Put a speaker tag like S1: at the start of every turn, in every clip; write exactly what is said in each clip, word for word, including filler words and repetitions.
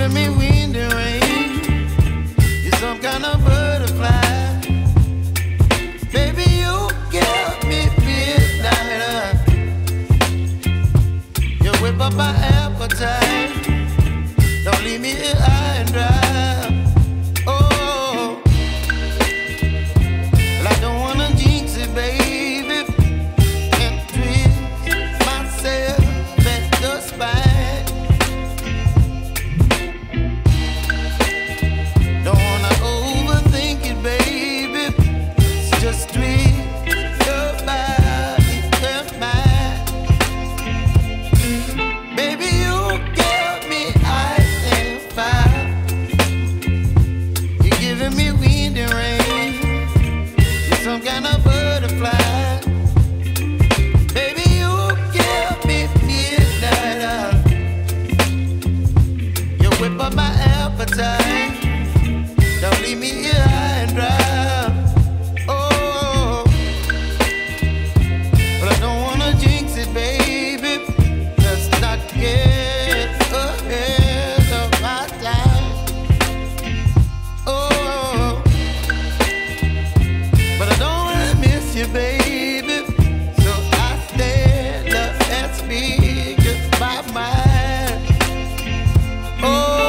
S1: giving me wind and rain. You're some kind of butterfly. Baby, you give me midnight. You whip up my appetite. Don't leave me here high and dry. Oh, well, I don't wanna jinx it, baby, and twist myself at the spine. Don't wanna overthink it, baby. It's just twist your body and mine. Baby, you give me ice and fire. You're giving me wind and rain. You're some kind of butterfly. Baby, you give me midnight. You whip up my appetite. Don't leave me here high and dry. Oh, but I don't wanna jinx it, baby. Let's not get ahead of my time. Oh, but I don't wanna miss you, baby. So I stand up and speak just my mind. Oh.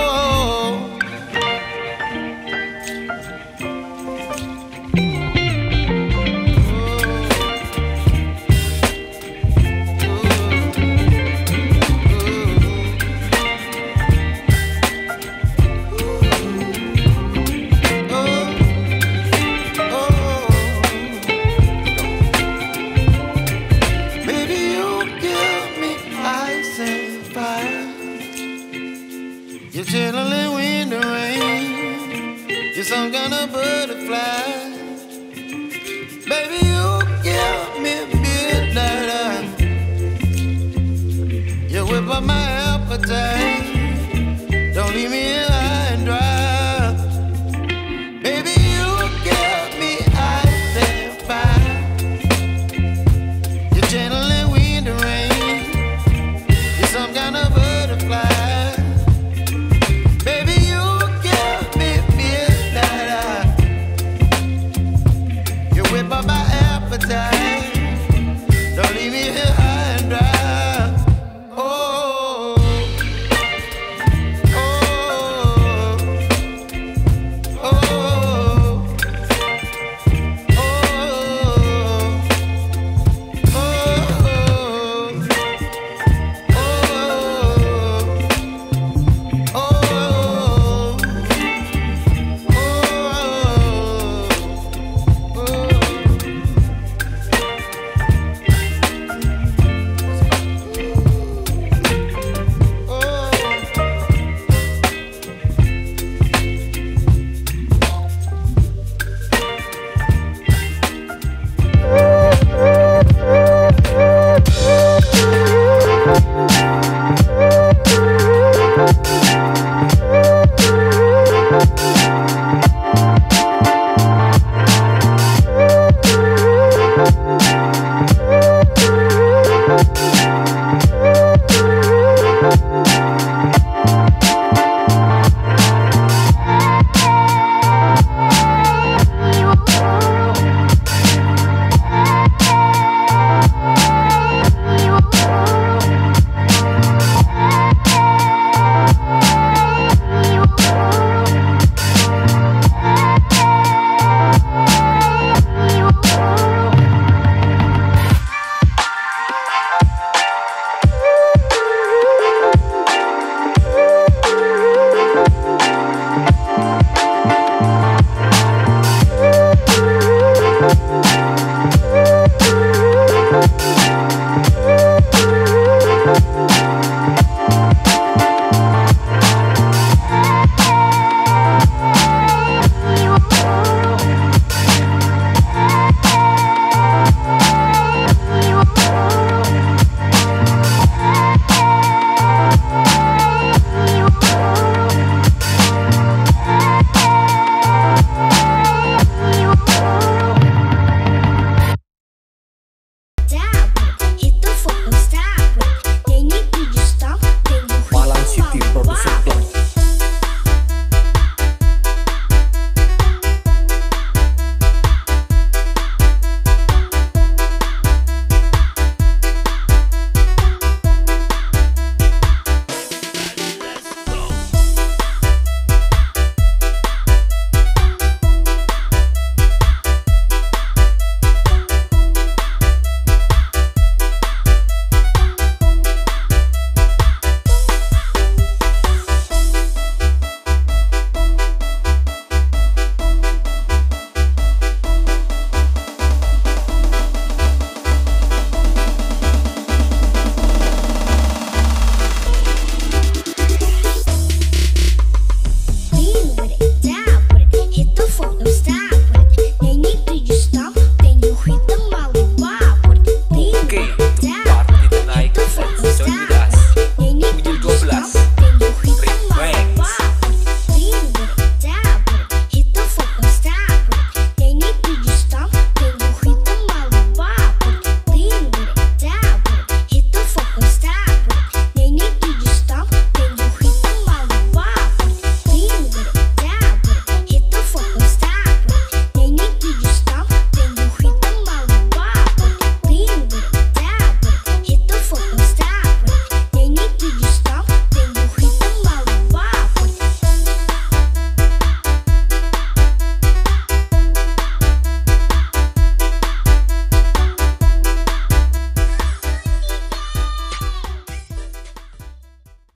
S1: You're chilling wind and rain. You're some kind of butterfly. Baby, you give me midnight. You whip up my appetite. Don't leave me